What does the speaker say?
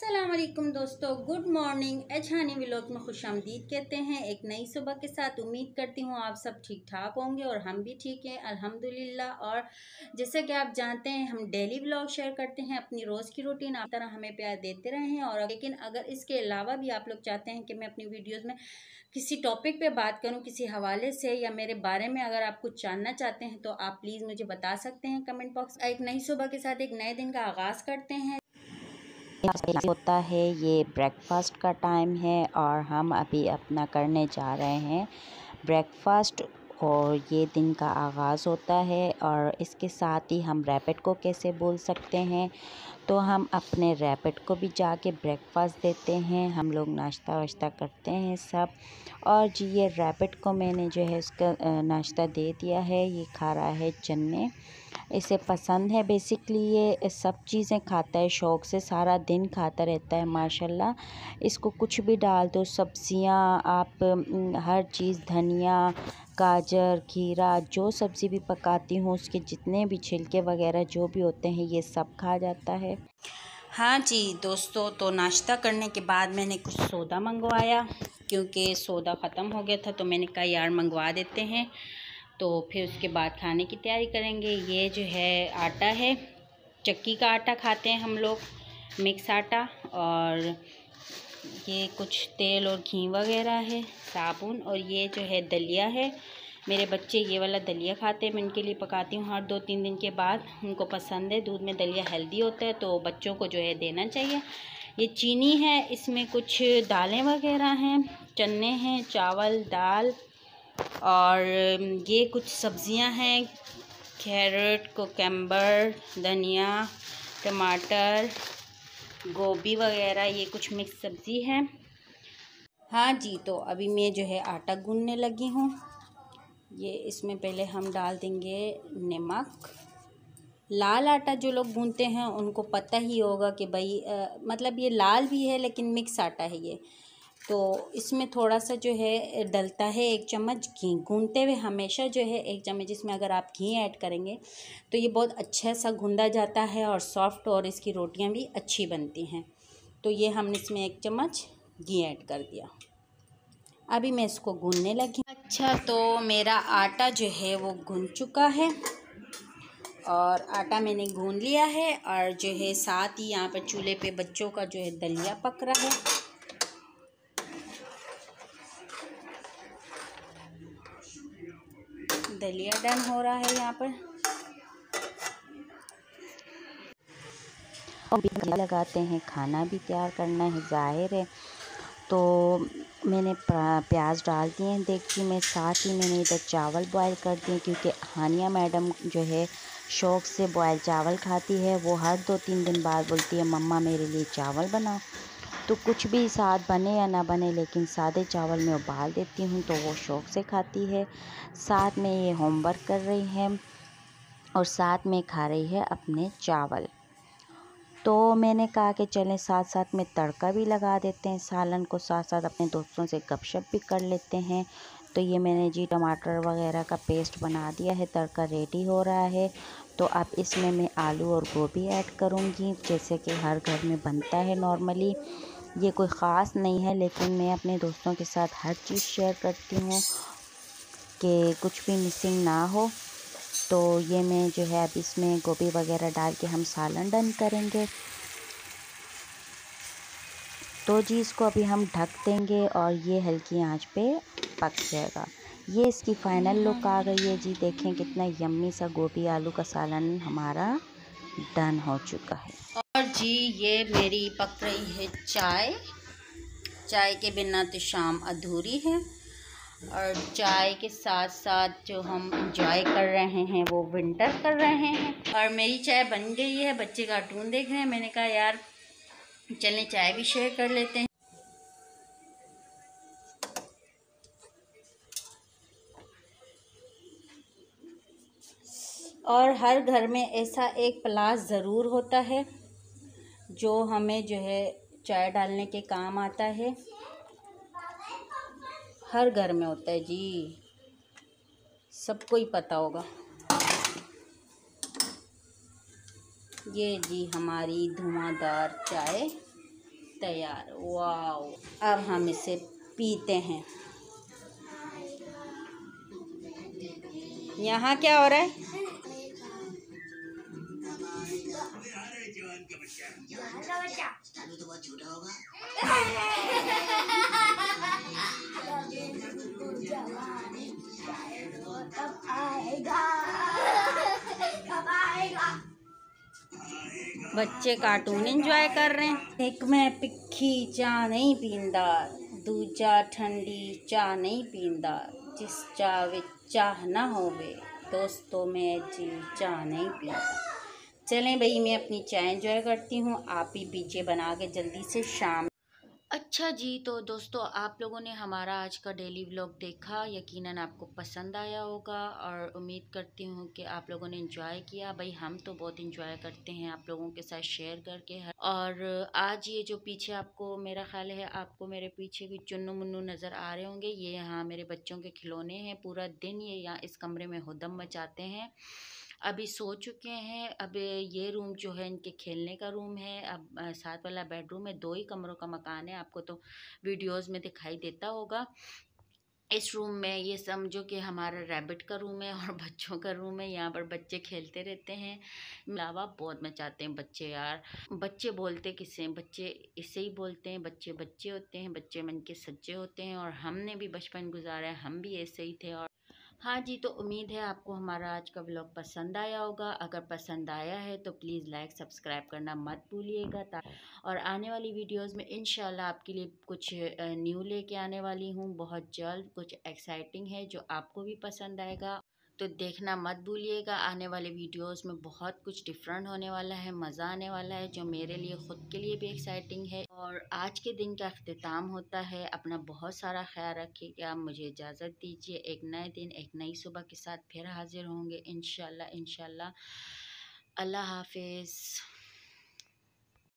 अस्सलामुअलैकुम दोस्तों, good morning. एजहानी vlog में खुशामदीद कहते हैं एक नई सुबह के साथ। उम्मीद करती हूँ आप सब ठीक ठाक होंगे और हम भी ठीक हैं अल्हम्दुलिल्लाह। और जैसे कि आप जानते हैं हम डेली व्लॉग शेयर करते हैं, अपनी रोज़ की रूटीन आप तरह हमें प्यार देते रहें। और लेकिन अगर इसके अलावा भी आप लोग चाहते हैं कि मैं अपनी वीडियोज़ में किसी टॉपिक पे बात करूं, किसी हवाले से या मेरे बारे में अगर आप कुछ जानना चाहते हैं तो आप प्लीज़ मुझे बता सकते हैं कमेंट बॉक्स। एक नई सुबह के साथ एक नए दिन का आगाज़ करते हैं। होता है, ये ब्रेकफास्ट का टाइम है और हम अभी अपना करने जा रहे हैं ब्रेकफास्ट। और ये दिन का आगाज़ होता है और इसके साथ ही हम रैबिट को कैसे बोल सकते हैं, तो हम अपने रैबिट को भी जाके ब्रेकफास्ट देते हैं। हम लोग नाश्ता वाश्ता करते हैं सब। और जी ये रैबिट को मैंने जो है उसका नाश्ता दे दिया है। ये खा रहा है चने, इसे पसंद है। बेसिकली ये सब चीज़ें खाता है शौक़ से, सारा दिन खाता रहता है माशाल्लाह। इसको कुछ भी डाल दो, सब्जियां आप हर चीज़, धनिया, गाजर, खीरा, जो सब्ज़ी भी पकाती हूँ उसके जितने भी छिलके वगैरह जो भी होते हैं ये सब खा जाता है। हाँ जी दोस्तों, तो नाश्ता करने के बाद मैंने कुछ सौदा मंगवाया क्योंकि सौदा ख़त्म हो गया था, तो मैंने कहा यार मंगवा देते हैं, तो फिर उसके बाद खाने की तैयारी करेंगे। ये जो है आटा है, चक्की का आटा खाते हैं हम लोग, मिक्स आटा। और ये कुछ तेल और घी वगैरह है, साबुन। और ये जो है दलिया है। मेरे बच्चे ये वाला दलिया खाते हैं, मैं इनके लिए पकाती हूँ हर 2-3 दिन के बाद, उनको पसंद है। दूध में दलिया हेल्दी होता है तो बच्चों को जो है देना चाहिए। ये चीनी है, इसमें कुछ दालें वगैरह हैं, चने हैं, चावल, दाल। और ये कुछ सब्जियां हैं, कैरेट, कुकम्बर, धनिया, टमाटर, गोभी वगैरह, ये कुछ मिक्स सब्ज़ी है। हाँ जी, तो अभी मैं जो है आटा गूंदने लगी हूँ। ये इसमें पहले हम डाल देंगे नमक। लाल आटा जो लोग गूंदते हैं उनको पता ही होगा कि भाई मतलब ये लाल भी है लेकिन मिक्स आटा है ये। तो इसमें थोड़ा सा जो है डलता है 1 चम्मच घी। गूंदते हुए हमेशा जो है 1 चम्मच, इसमें अगर आप घी ऐड करेंगे तो ये बहुत अच्छा सा गूंदा जाता है और सॉफ्ट, और इसकी रोटियां भी अच्छी बनती हैं। तो ये हमने इसमें 1 चम्मच घी ऐड कर दिया। अभी मैं इसको गूंदने लगी। अच्छा, तो मेरा आटा जो है वो गूंद चुका है और आटा मैंने गूंद लिया है। और जो है साथ ही यहाँ पर चूल्हे पे बच्चों का जो है दलिया पक रहा है। दलिया डन हो रहा है यहाँ पर। और लगाते हैं, खाना भी तैयार करना है ज़ाहिर है। तो मैंने प्याज डाल दिए हैं देगची में। साथ ही मैंने इधर चावल बॉयल कर दिए क्योंकि हानिया मैडम जो है शौक़ से बॉयल चावल खाती है। वो हर 2-3 दिन बाद बोलती है मम्मा मेरे लिए चावल बनाओ। तो कुछ भी साथ बने या ना बने लेकिन सादे चावल में उबाल देती हूँ तो वो शौक़ से खाती है। साथ में ये होमवर्क कर रही है और साथ में खा रही है अपने चावल। तो मैंने कहा कि चलें साथ साथ में तड़का भी लगा देते हैं सालन को, साथ साथ अपने दोस्तों से गपशप भी कर लेते हैं। तो ये मैंने जी टमाटर वगैरह का पेस्ट बना दिया है, तड़का रेडी हो रहा है। तो अब इसमें मैं आलू और गोभी ऐड करूँगी जैसे कि हर घर में बनता है नॉर्मली। ये कोई ख़ास नहीं है लेकिन मैं अपने दोस्तों के साथ हर चीज़ शेयर करती हूँ कि कुछ भी मिसिंग ना हो। तो ये मैं जो है अब इसमें गोभी वगैरह डाल के हम सालन डन करेंगे। तो जी इसको अभी हम ढक देंगे और ये हल्की आंच पे पक जाएगा। ये इसकी फ़ाइनल लुक आ गई है जी। देखें कितना यम्मी सा गोभी आलू का सालन हमारा डन हो चुका है। और जी ये मेरी पक रही है चाय। चाय के बिना तो शाम अधूरी है। और चाय के साथ साथ जो हम इंजॉय कर रहे हैं वो विंटर कर रहे हैं। और मेरी चाय बन गई है, बच्चे कार्टून देख रहे हैं। मैंने कहा यार चलें चाय भी शेयर कर लेते हैं। और हर घर में ऐसा एक प्लास ज़रूर होता है जो हमें जो है चाय डालने के काम आता है। हर घर में होता है जी, सबको ही पता होगा। ये जी हमारी धुआंधार चाय तैयार। वाओ, अब हम इसे पीते हैं। यहाँ क्या हो रहा है? बच्चे कार्टून एंजॉय कर रहे हैं। एक मैं पिक्खी चाह नहीं पींदा, दूजा ठंडी चाह नहीं पींदा, जिस चाह विच चाह ना होवे दोस्तों मैं जी चाह नहीं पींदा। चलें भाई, मैं अपनी चाय एंजॉय करती हूँ, आप भी पीछे बना के जल्दी से शाम। अच्छा जी, तो दोस्तों आप लोगों ने हमारा आज का डेली व्लॉग देखा, यकीनन आपको पसंद आया होगा और उम्मीद करती हूँ कि आप लोगों ने एंजॉय किया। भाई हम तो बहुत एंजॉय करते हैं आप लोगों के साथ शेयर करके। और आज ये जो पीछे आपको, मेरा ख्याल है आपको मेरे पीछे भी चुन्नू मुन्नू नज़र आ रहे होंगे, ये यहाँ मेरे बच्चों के खिलौने हैं। पूरा दिन ये यहाँ इस कमरे में हुदम मचाते हैं। अभी सो चुके हैं। अब ये रूम जो है इनके खेलने का रूम है। अब साथ वाला बेडरूम है। 2 ही कमरों का मकान है, आपको तो वीडियोस में दिखाई देता होगा। इस रूम में ये समझो कि हमारा रैबिट का रूम है और बच्चों का रूम है। यहाँ पर बच्चे खेलते रहते हैं, अलावा बहुत मचाते हैं बच्चे यार। बच्चे बोलते किससे, बच्चे इससे ही बोलते हैं। बच्चे बच्चे होते हैं, बच्चे मन के सच्चे होते हैं। और हमने भी बचपन गुजारा है, हम भी ऐसे ही थे। और हाँ जी, तो उम्मीद है आपको हमारा आज का व्लॉग पसंद आया होगा। अगर पसंद आया है तो प्लीज़ लाइक सब्सक्राइब करना मत भूलिएगा। और आने वाली वीडियोस में इंशाल्लाह आपके लिए कुछ न्यू लेके आने वाली हूँ बहुत जल्द। कुछ एक्साइटिंग है जो आपको भी पसंद आएगा, तो देखना मत भूलिएगा। आने वाले वीडियोस में बहुत कुछ डिफरेंट होने वाला है, मज़ा आने वाला है, जो मेरे लिए ख़ुद के लिए भी एक्साइटिंग है। और आज के दिन का अख्तिताम होता है। अपना बहुत सारा ख्याल रखिएगा। मुझे इजाज़त दीजिए। एक नए दिन, एक नई सुबह के साथ फिर हाजिर होंगे इंशाल्लाह। अल्लाह हाफिज़।